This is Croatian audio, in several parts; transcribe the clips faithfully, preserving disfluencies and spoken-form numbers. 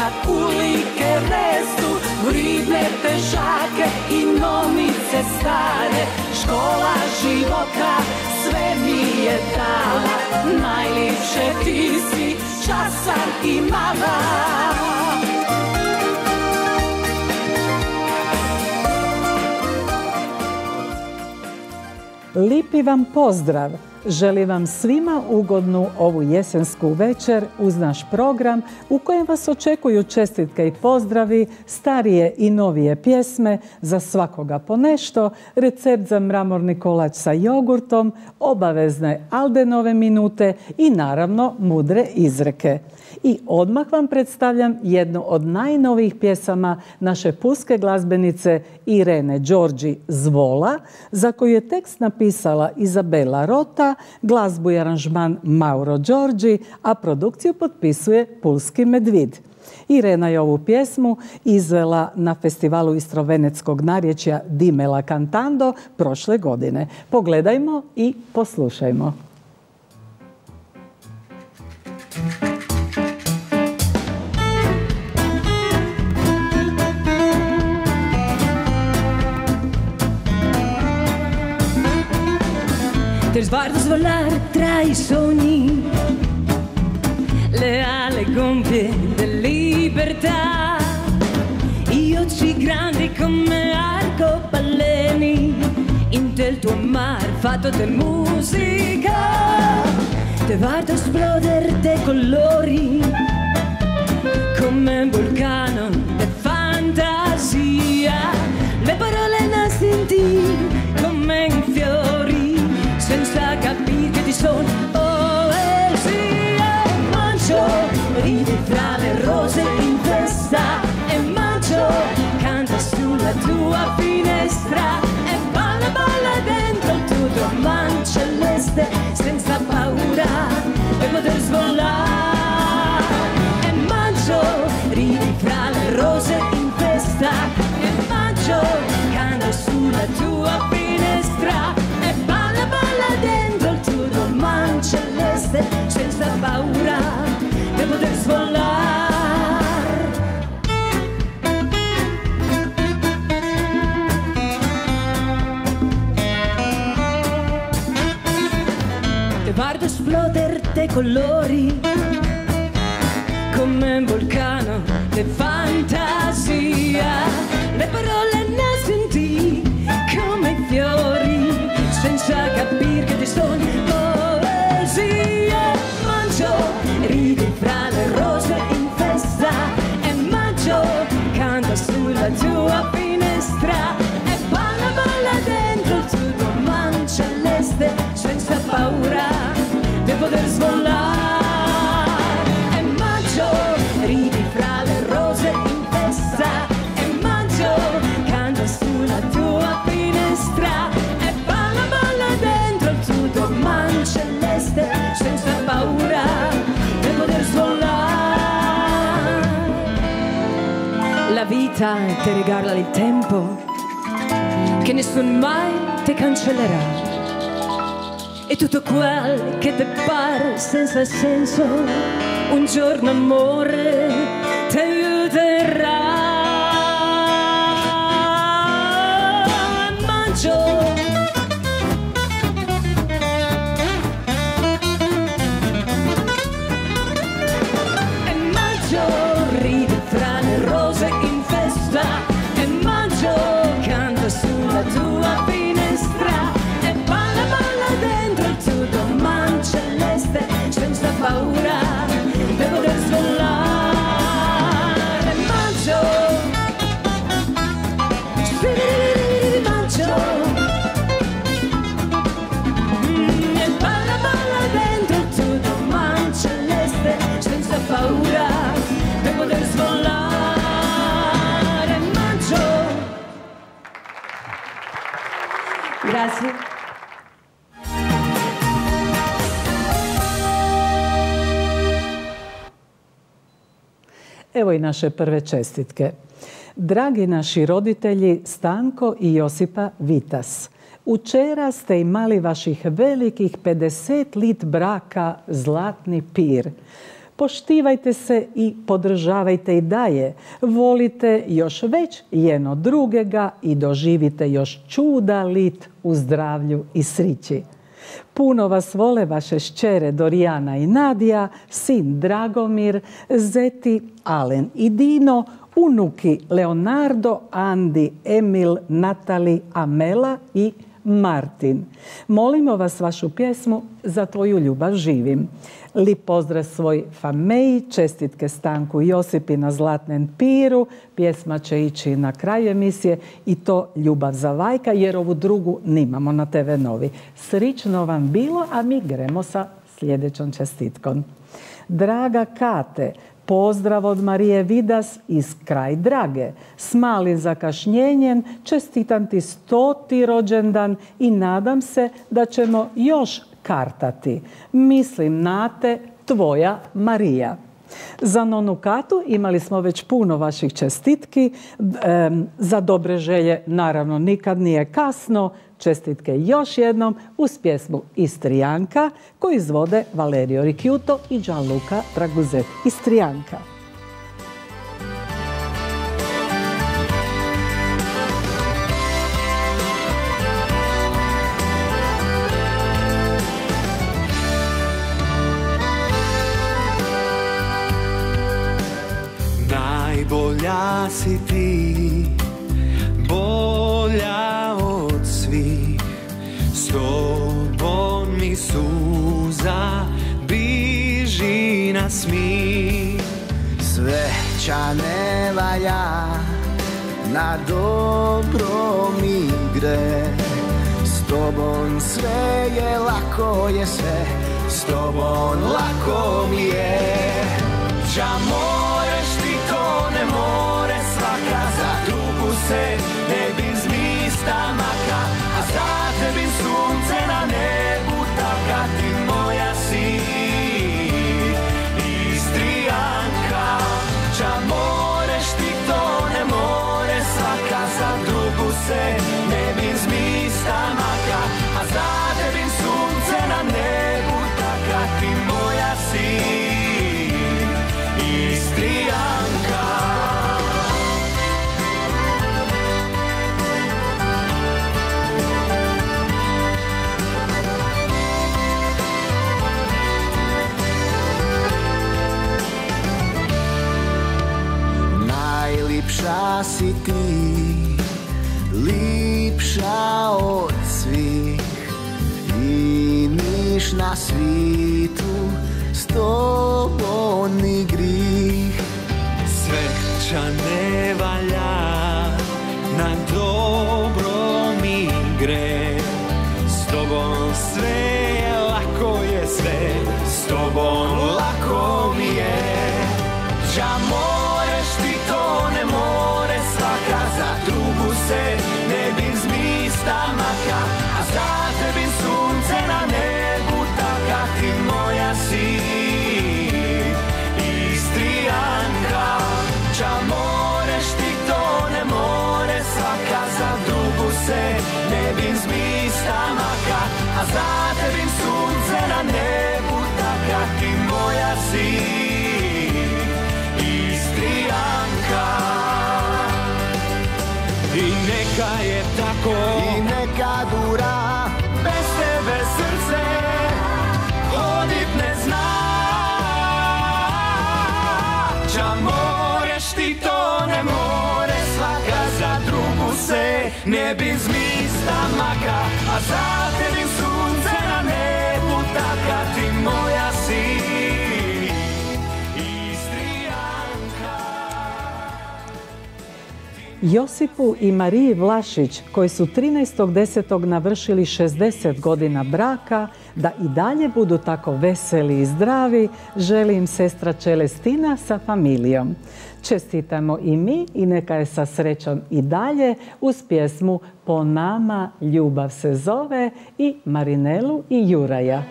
kulike restu, ribne težake i nomice stare. Škola života sve mi je dala, najljepše ti si, časan i mala. Lipi vam pozdrav! Želim vam svima ugodnu ovu jesensku večer uz naš program u kojem vas očekuju čestitke i pozdravi, starije i novije pjesme, za svakoga po nešto, recept za mramorni kolač sa jogurtom, obavezne Aldenove minute i naravno mudre izreke. I odmah vam predstavljam jednu od najnovijih pjesama naše pulske glazbenice Irene Đorđi Zvola, za koju je tekst napisala Izabela Rota, glazbu i aranžman Mauro Đorđi, a produkciju potpisuje Pulski Medvid. Irena je ovu pjesmu izvela na festivalu istrovenetskog narječja Dimela Cantando prošle godine. Pogledajmo i poslušajmo. Del sguardo svolare tra i sogni, le ali gonfie della libertà, gli occhi grandi come arcobaleni, in del tuo mar fatto di musica, te guardo esplodere dei colori, come un vulcano di fantasia, le parole nascondi come i fiori, senza capire che ti sono poesia. Mangio, ridi fra le rose in festa, e mangio, canta sulla tua finestra, e balla, balla dentro il tuo dorman celeste, senza paura di poter svolare. E mangio, ridi fra le rose in festa, e mangio, canta sulla tua finestra, e balla, balla dentro il tuo dorman celeste, senza paura di poter svolare. Ti guardo esplodere dei colori, come un vulcano di fantasia, le parole nascondi come i fiori, senza capire che ti sono poesia. Mangio, ridi fra le rose in festa, e mangio, canta sulla tua finestra, e balla, balla dentro il tuo dorman celeste, senza paura di poter svolare. E mangio, ridi fra le rose in festa, e mangio, canta sulla tua finestra, e balla, balla dentro il tuo dorman celeste, senza paura di poter svolare. La vita ti regala il tempo che nessun mai ti cancellerà, e tutto quel che ti pare senza senso, un giorno amore ti aiuterà. Mangio, e mangio, ridi fra le rose in festa, e mangio, canta sulla tua finestra, e balla, balla dentro il tuo dorman celeste, senza paura di poter svolare. E mangio, mangio, mm, e balla, balla dentro il tuo dorman celeste, senza paura di poter svolare. Mangio. Grazie. Evo i naše prve čestitke. Dragi naši roditelji Stanko i Josipa Vitas, učera ste imali vaših velikih pedeset lit braka, zlatni pir. Poštivajte se i podržavajte i dalje. Volite još već jedno drugega i doživite još čuda lit u zdravlju i srići. Puno vas vole vaše šćere Dorijana i Nadija, sin Dragomir, zeti Alen i Dino, unuki Leonardo, Andi, Emil, Natali, Amela i Martin. Molimo vas vašu pjesmu Za tvoju ljubav živim. Lip pozdrav svoj fameji, čestitke Stanku i Josipi na Zlatnen piru. Pjesma će ići na kraju emisije i to Ljubav za vajka, jer ovu drugu nimamo na te ve Novi. Srično vam bilo, a mi gremo sa sljedećom čestitkom. Draga Kate, pozdrav od Marije Vidas iz Kraj Drage. S malim zakašnjenjem čestitam ti stoti rođendan i nadam se da ćemo još kartati. Mislim na te, tvoja Marija. Za nonu Katu imali smo već puno vaših čestitki. E, za dobre želje naravno nikad nije kasno. Čestitke još jednom uz pjesmu Istrijanka koju izvode Valerio Ricciuto i Gianluca Draguzet. Istrijanka. Najbolja si ti, bolja od svih, s tobom mi suza biži na smih. Sreća ne valja, na dobro mi gre, s tobom sve je lako je sve, s tobom lako mi je. Ča moreš ti to ne more svaka, za drugu se ne bi zmista maka, a za tebi sunce na nebu taka, ti moja si Istrijanka. Ča moreš ti to ne more svaka, za drugu se ne bi zmista maka, a za tebi sunce na nebu taka, ti moja si Istrijanka. Najlipša si ti, lipša od svih, i niš na svitu s tobom ni grih. Sreća ne valja, na dobro mi gre, s tobom sve je lako je sve, s tobom lako mi je. Ča moreš ti to ne more svaka, za drugu se ne bi zmista maka, a za tebi sunce na nebu taka, ti moja si Istrijanka. Ča moreš ti to ne more svaka, za drugu se ne bi zmista maka, a za tebi sunce na nebu taka, ti moja si Istrijanka. I neka je tako, I neka dura, bez tebe srce hodit ne zna. Ča moreš ti to ne more svaka, za drugu se ne bi zmista maka, a za tebi sunce na nebu taka, ti moja si Istrijanka. Josipu i Mariji Vlašić, koji su trinaestog desetog navršili šezdeset godina braka, da i dalje budu tako veseli i zdravi, želi im sestra Čelestina sa familijom. Čestitamo i mi i neka je sa srećom i dalje uz pjesmu Po nama ljubav se zove i Marinelu i Juraja.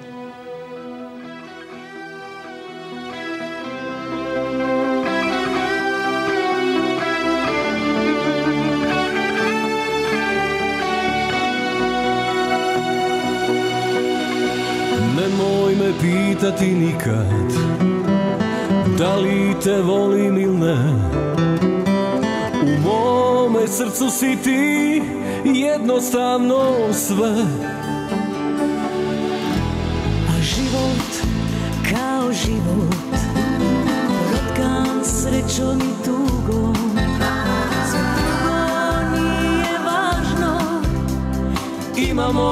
Nemoj me pitati nikad da li te volim ili ne. U mome srcu si ti jednostavno sve. A život kao život, rotkan srećom i tugom, sve drugo nije važno. Imamo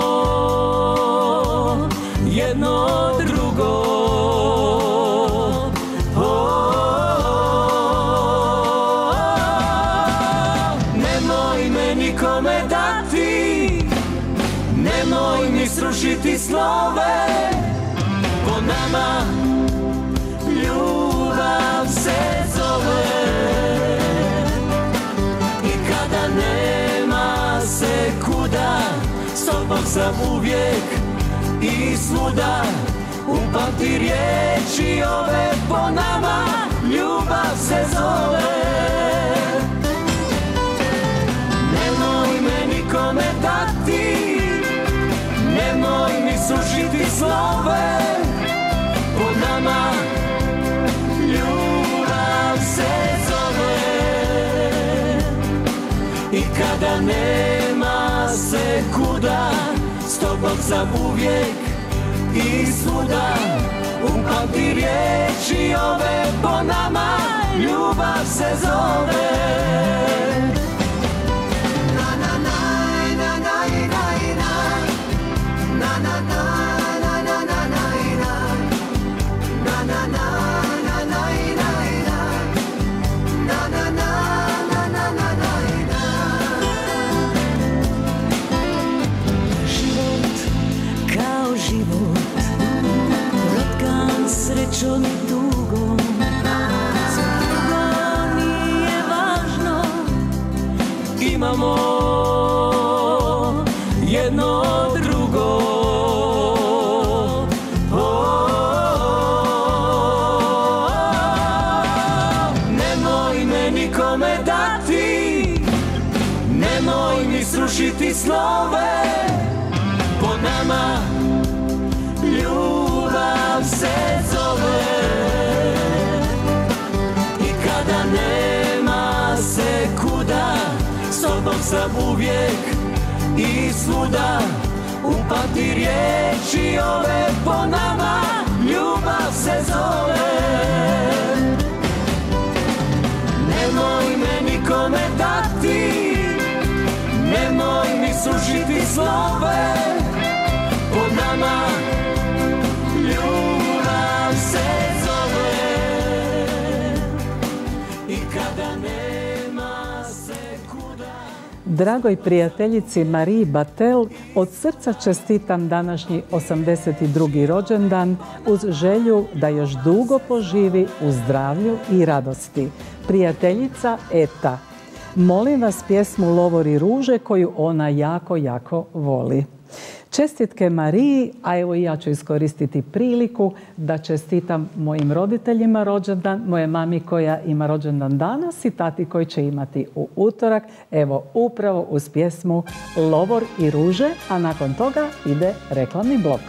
jedno drugo. Nikome dati, nemoj mi srušiti slove, po nama ljubav se zove. I kada nema se kuda, s tobom sam uvijek i svuda. Upamti riječi ove, po nama ljubav se zove. Nemoj me nikome dati, nemoj mi sušiti slove, po nama ljubav se zove. I kada nema se kuda, s tobom sam uvijek i svuda. Upamti riječi ove, po nama ljubav se zove. Srećom i tugom, sve drugo nije važno. Imamo jedno drugo. Oh, nemoj me nikome dati, nemoj mi srušiti slove, po nama ljubav se zove. I kada nema se kuda, s tobom sam uvijek i svuda. Upamti riječi ove, po nama ljubav se zove. Nemoj me nikome dati, nemoj mi sušiti slove, po nama ljubav se zove. I kada nema se kuda. Dragoj prijateljici Mariji Batel od srca čestitam današnji osamdeset drugi rođendan uz želju da još dugo poživi u zdravlju i radosti. Prijateljica Eta. Molim vas pjesmu Lovori ruže koju ona jako, jako voli. Čestitke Mariji, a evo i ja ću iskoristiti priliku da čestitam mojim roditeljima rođendan, moje mami koja ima rođendan danas i tati koji će imati u utorak. Evo upravo uz pjesmu Lovor i ruže, a nakon toga ide reklamni blok.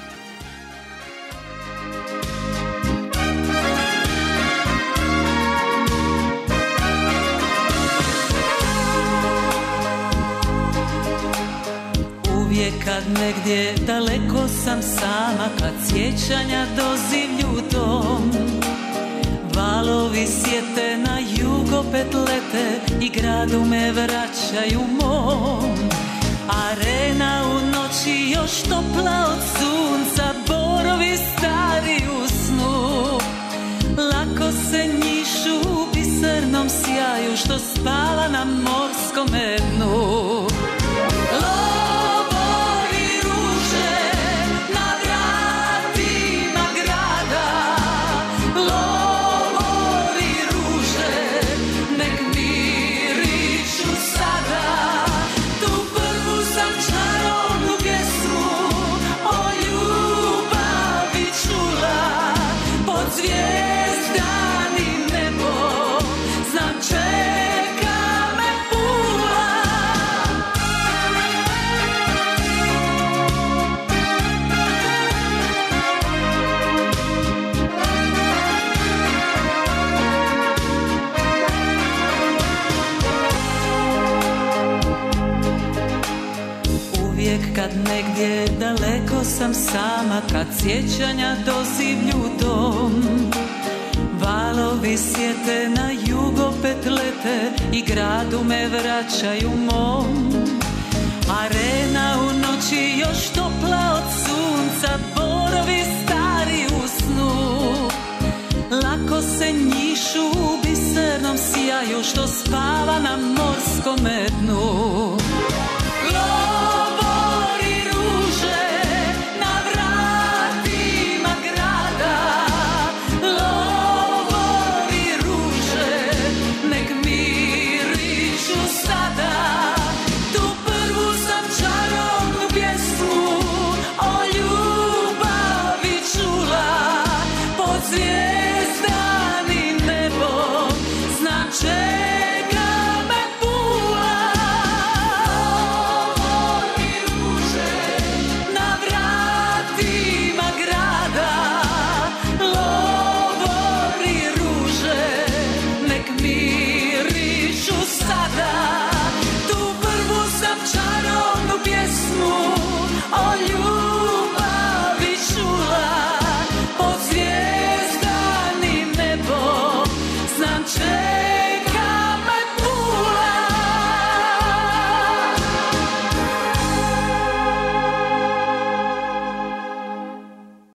Kad negdje daleko sam sama, kad sjećanja dozivlju dom, valovi sjete na jug opet lete i gradu me vraćaju mom. Arena u noći još topla od sunca, borovi stari u snu, lako se njišu u bisernom sjaju što spava na morskome dnu. Čeka me Pula. uvijek kad negdje daleko sam sama, kad sjećanja dozivlju dom. Valovi sjete na jugopet lete i gradu me vraćaju mom. Arena u noći